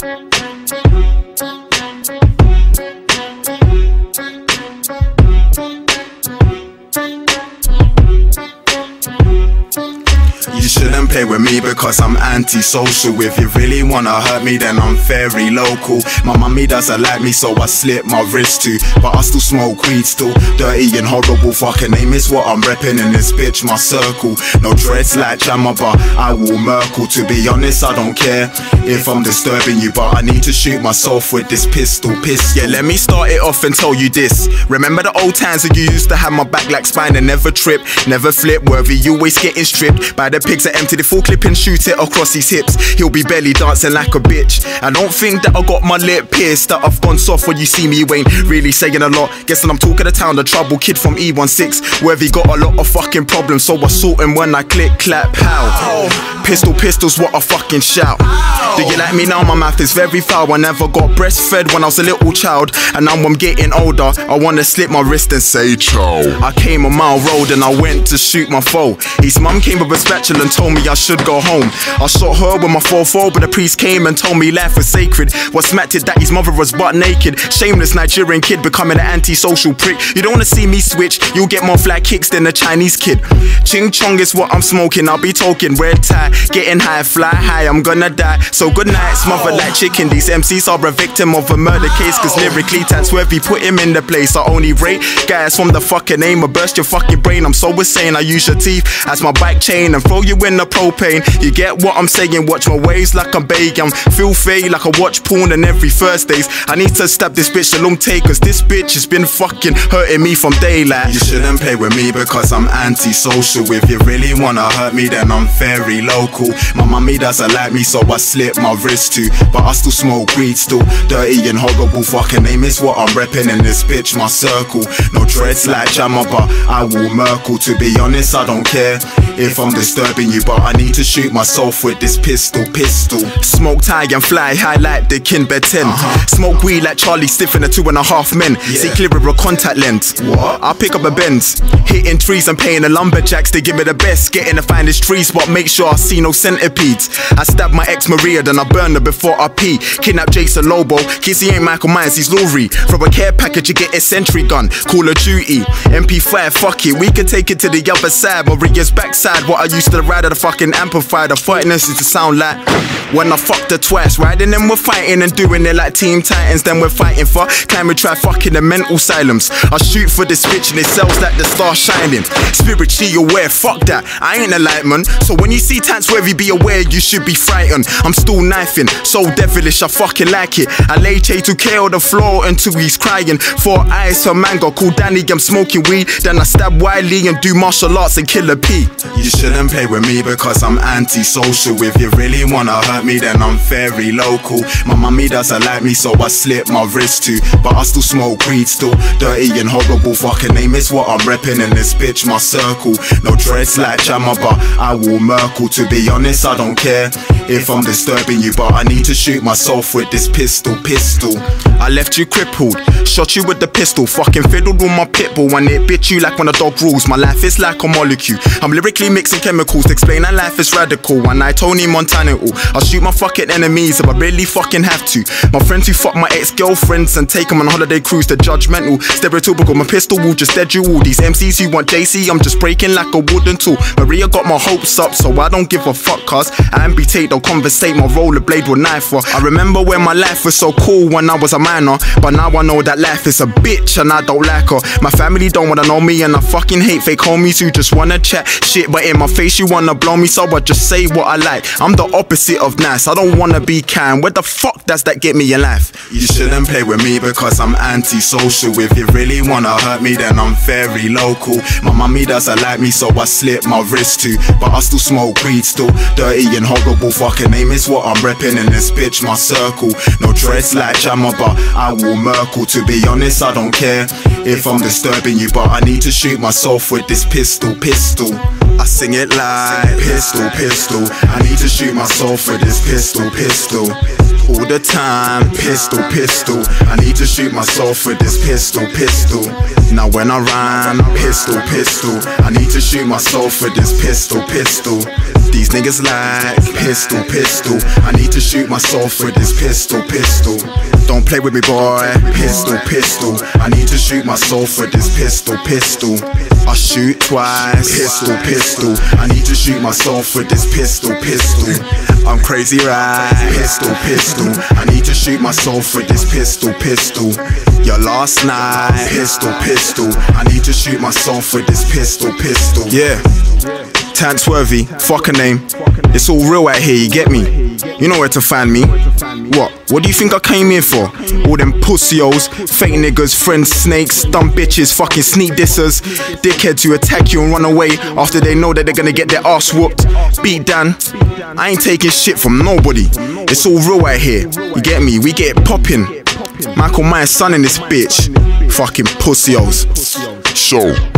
You shouldn't play with me because I'm antisocial. If you really wanna hurt me, then I'm very local. My mummy doesn't like me, so I slit my wrist too. But I still smoke weed, still dirty and horrible. Fucking name is what I'm repping in this bitch, my circle. No dreads like Jammer, but I will Merkle. To be honest, I don't care if I'm disturbing you, but I need to shoot myself with this pistol. Yeah, let me start it off and tell you this. Remember the old times when you used to have my back like spine and never trip, never flip, worthy, you always getting stripped by the pigs that empty the full clip and shoot it across his hips. He'll be belly dancing like a bitch. I don't think that I got my lip pierced, that I've gone soft. When you see me, you ain't really saying a lot. Guessing I'm talking to town, the trouble kid from E16. Worthy got a lot of fucking problems, so I sort him when I click, clap, pow. Pistols, what a fucking shout. Do you like me now? My mouth is very foul. I never got breastfed when I was a little child, and now I'm getting older. I wanna slip my wrist and say ciao. I came a mile road and I went to shoot my foe. His mum came with a spatula and told me I should go home. I shot her with my 4-4, but the priest came and told me life was sacred. What smacked it that his mother was butt naked. Shameless Nigerian kid becoming an antisocial prick. You don't wanna see me switch, you'll get more flat kicks than a Chinese kid. Ching chong is what I'm smoking, I'll be talking red tie. Getting high, fly high, I'm gonna die. So good night, smothered like chicken. These MCs are a victim of a murder case, cause lyrically that's where we put him in the place. I only rate guys from the fucking aim. I burst your fucking brain, I'm so insane. I use your teeth as my bike chain and throw you in the propane. You get what I'm saying, watch my waves like I'm begging. Feel fade like I watch porn on every Thursdays. I need to stab this bitch a long take, cause this bitch has been fucking hurting me from daylight. You shouldn't play with me because I'm antisocial. If you really wanna hurt me, then I'm very local. My mummy doesn't like me, so I slit my wrist too. But I still smoke weed, still dirty and horrible. Fucking name is what I'm repping in this bitch, my circle. No dreads like Jammer, but I will Merkle. To be honest, I don't care if I'm disturbing you, but I need to shoot myself with this pistol. Smoke high and fly high like the kin bed 10. Smoke weed like Charlie Stiff in the 2.5 Men. See clear with a contact lens. I pick up a Benz, hitting trees and paying the lumberjacks. They give me the best, getting the finest trees, but make sure I see no centipedes. I stab my ex Maria, then I burn her before I pee. Kidnap Jason Lobo, kids he ain't Michael Myers, he's Laurie. From a care package you get a sentry gun, Call of Duty, MP5, fuck it, we can take it to the other side. Maria's backside, what I used to ride at the fucking amplifier. The fightiness is to sound like when I fucked her twice. Riding them we're fighting and doing it like Team Titans. Then we're fighting for climbing, try fucking the mental asylums. I shoot for this bitch and it sells like the star shining. Spiritually aware, fuck that, I ain't a light man. So when you see Tants Worthy, be aware you should be frightened. I'm still knifing, so devilish, I fucking like it. I lay Che to KO the floor until he's crying. 4 eyes for mango, call Danny, I'm smoking weed. Then I stab Wiley and do martial arts and kill a P. You shouldn't play with me because I'm antisocial. If you really wanna hurt me, then I'm very local. My mummy doesn't like me, so I slit my wrist too. But I still smoke weed, still dirty and horrible. Fucking name is what I'm repping in this bitch, my circle. No dreads like Jammer, but I will Merkle. To be honest, I don't care if I'm disturbing you, but I need to shoot myself with this pistol. I left you crippled, shot you with the pistol. Fucking fiddled with my pitbull and it bit you like when a dog rules. My life is like a molecule, I'm lyrically mixing chemicals to explain that life is radical. One night Tony Montana, I'll shoot my fucking enemies if I really fucking have to. My friends who fuck my ex-girlfriends and take them on a holiday cruise, they're judgmental, stereotypical. My pistol will just dead you all. These MCs who want JC, I'm just breaking like a wooden tool. Maria got my hopes up, so I don't give a fuck, cause I amputate, don't conversate, my rollerblade with knife. I remember when my life was so cool when I was a minor, but now I know that life is a bitch and I don't like her. My family don't wanna know me and I fucking hate fake homies who just wanna chat shit, but in my face you wanna blow me, so I just say what I like. I'm the opposite of nice, I don't wanna be kind. Where the fuck does that get me in life? You shouldn't play with me because I'm antisocial. If you really wanna hurt me, then I'm very local. My mummy doesn't like me, so I slit my wrist too. But I still smoke weed, still dirty and horrible. Fucking name is what I'm repping in this bitch, my circle. No dreads like Jammer, but I will Merkle. To be honest, I don't care if I'm disturbing you, but I need to shoot myself with this pistol. I sing it like pistol. I need to shoot myself with this pistol. all the time. Pistol, pistol, I need to shoot myself with this pistol, pistol. Now when I rhyme, pistol, pistol, I need to shoot myself with this pistol, pistol. These niggas like pistol, pistol, I need to shoot myself with this pistol, pistol. Don't play with me, boy. Pistol, pistol, I need to shoot myself with this pistol, pistol. I shoot twice. Pistol, pistol, I need to shoot myself with this pistol, pistol. I'm crazy, right? Pistol, pistol, I need to shoot myself with this pistol, pistol. Your last night. Pistol, pistol, I need to shoot myself with this pistol, pistol. Yeah. Tanksworthy, fuck a name. It's all real out here, you get me? You know where to find me. What do you think I came here for? All them pussy-os, fake niggas, friends, snakes, dumb bitches, fucking sneak dissers, dickheads who attack you and run away after they know that they're gonna get their ass whooped. Beat down. I ain't taking shit from nobody. It's all real out here, you get me? We get it poppin'. Michael Myers' son in this bitch. Fucking pussy-os. So